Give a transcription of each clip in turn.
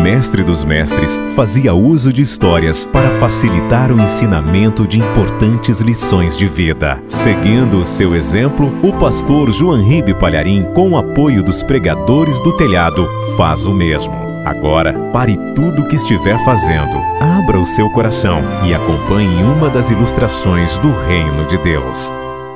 mestre dos mestres fazia uso de histórias para facilitar o ensinamento de importantes lições de vida. Seguindo o seu exemplo, o pastor João Ribe Palharim, com o apoio dos pregadores do telhado, faz o mesmo. Agora, pare tudo o que estiver fazendo, abra o seu coração e acompanhe uma das ilustrações do Reino de Deus.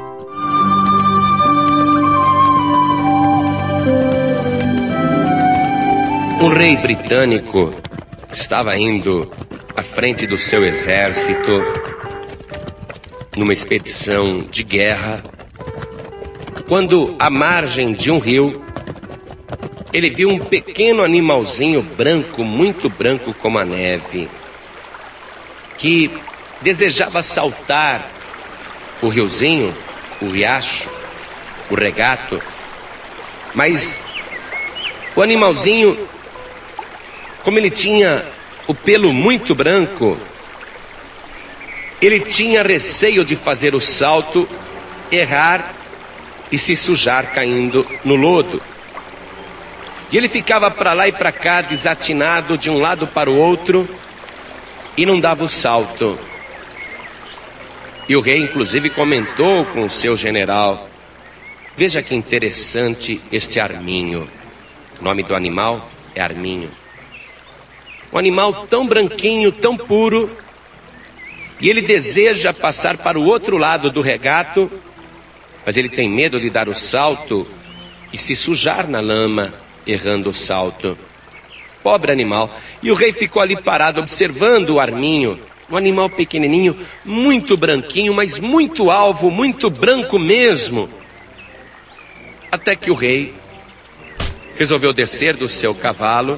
Um rei britânico estava indo à frente do seu exército numa expedição de guerra, quando, à margem de um rio, ele viu um pequeno animalzinho branco, muito branco como a neve, que desejava saltar o riozinho, o riacho, o regato, mas o animalzinho, como ele tinha o pelo muito branco, ele tinha receio de fazer o salto, errar e se sujar caindo no lodo. E ele ficava para lá e para cá, desatinado de um lado para o outro, e não dava o salto. E o rei inclusive comentou com o seu general: veja que interessante este arminho. O nome do animal é arminho. Um animal tão branquinho, tão puro, e ele deseja passar para o outro lado do regato, mas ele tem medo de dar o salto e se sujar na lama, errando o salto. Pobre animal. E o rei ficou ali parado observando o arminho, um animal pequenininho, muito branquinho, mas muito alvo, muito branco mesmo. Até que o rei resolveu descer do seu cavalo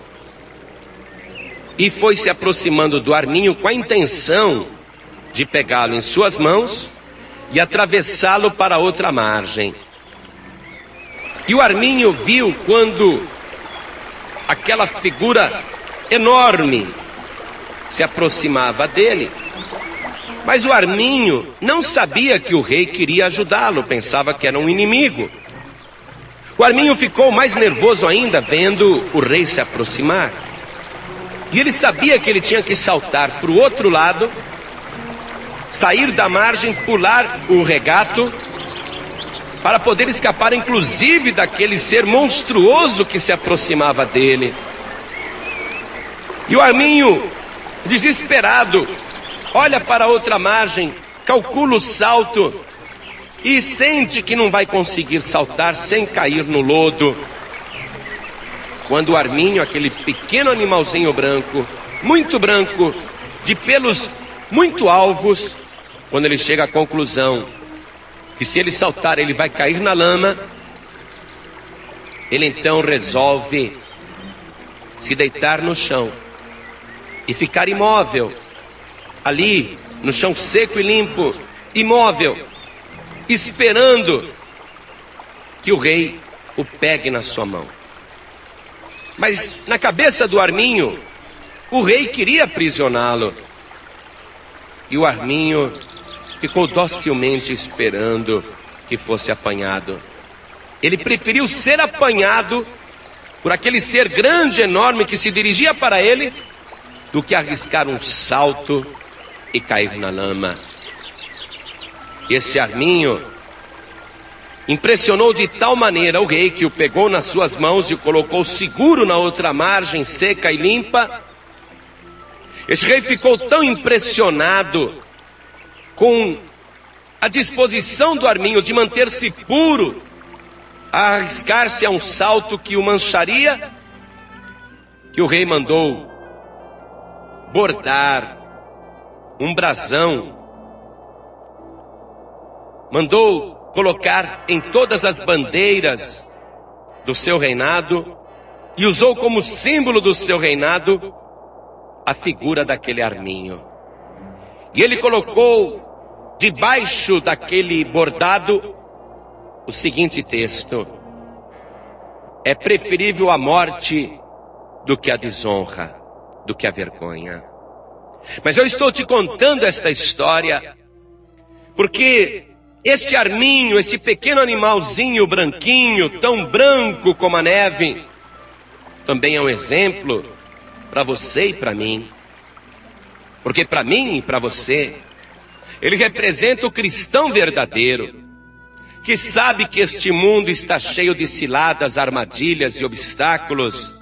e foi se aproximando do arminho com a intenção de pegá-lo em suas mãos e atravessá-lo para outra margem. E o arminho viu quando aquela figura enorme se aproximava dele, mas o arminho não sabia que o rei queria ajudá-lo, pensava que era um inimigo. O arminho ficou mais nervoso ainda vendo o rei se aproximar. E ele sabia que ele tinha que saltar para o outro lado, sair da margem, pular o regato, para poder escapar inclusive daquele ser monstruoso que se aproximava dele. E o arminho, desesperado, olha para a outra margem, calcula o salto e sente que não vai conseguir saltar sem cair no lodo. Quando o arminho, aquele pequeno animalzinho branco, de pelos muito alvos, quando ele chega à conclusão que se ele saltar ele vai cair na lama, ele então resolve se deitar no chão e ficar imóvel, ali no chão seco e limpo, imóvel, esperando que o rei o pegue na sua mão. Mas na cabeça do arminho, o rei queria aprisioná-lo. E o arminho ficou docilmente esperando que fosse apanhado. Ele preferiu ser apanhado por aquele ser grande, enorme, que se dirigia para ele, do que arriscar um salto e cair na lama. Este arminho impressionou de tal maneira o rei que o pegou nas suas mãos e o colocou seguro na outra margem, seca e limpa. Este rei ficou tão impressionado com a disposição do arminho de manter-se puro, a arriscar-se a um salto que o mancharia, que o rei mandou bordar um brasão, mandou colocar em todas as bandeiras do seu reinado e usou como símbolo do seu reinado a figura daquele arminho. E ele colocou debaixo daquele bordado o seguinte texto: é preferível a morte do que a desonra, do que a vergonha. Mas eu estou te contando esta história porque este arminho, esse pequeno animalzinho branquinho, tão branco como a neve, também é um exemplo para você e para mim. Porque para mim e para você, ele representa o cristão verdadeiro, que sabe que este mundo está cheio de ciladas, armadilhas e obstáculos,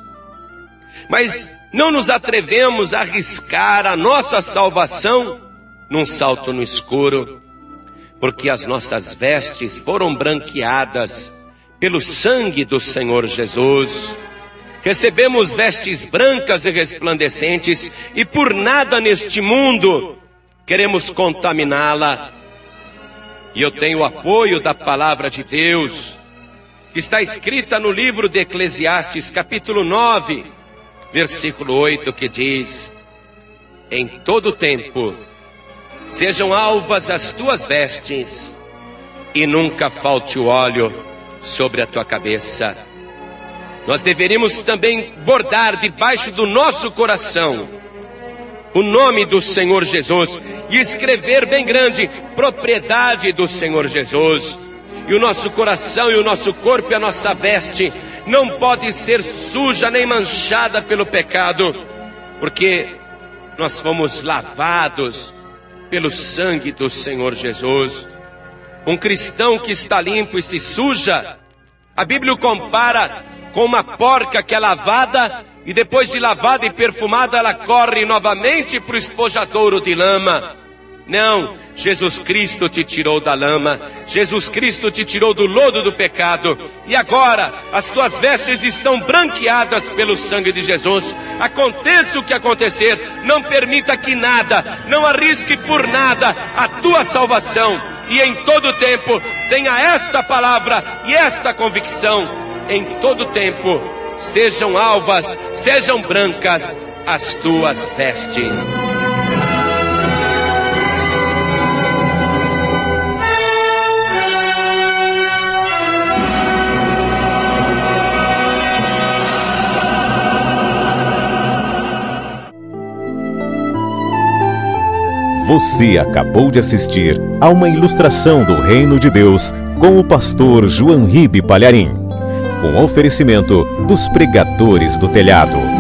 mas não nos atrevemos a arriscar a nossa salvação num salto no escuro, porque as nossas vestes foram branqueadas pelo sangue do Senhor Jesus. Recebemos vestes brancas e resplandecentes, e por nada neste mundo queremos contaminá-la. E eu tenho o apoio da palavra de Deus, que está escrita no livro de Eclesiastes, capítulo 9, versículo 8, que diz: em todo tempo sejam alvas as tuas vestes, e nunca falte o óleo sobre a tua cabeça. Nós deveríamos também bordar debaixo do nosso coração o nome do Senhor Jesus e escrever bem grande: propriedade do Senhor Jesus. E o nosso coração e o nosso corpo e a nossa veste não pode ser suja nem manchada pelo pecado, porque nós fomos lavados pelo sangue do Senhor Jesus. Um cristão que está limpo e se suja, a Bíblia o compara com uma porca que é lavada, e depois de lavada e perfumada, ela corre novamente para o espojadouro de lama. Não, Jesus Cristo te tirou da lama, Jesus Cristo te tirou do lodo do pecado, e agora as tuas vestes estão branqueadas pelo sangue de Jesus. Aconteça o que acontecer, não permita que nada, não arrisque por nada a tua salvação, e em todo tempo tenha esta palavra e esta convicção: em todo tempo sejam alvas, sejam brancas as tuas vestes. Você acabou de assistir a uma ilustração do Reino de Deus com o pastor João Ribe Palharim, com oferecimento dos Pregadores do Telhado.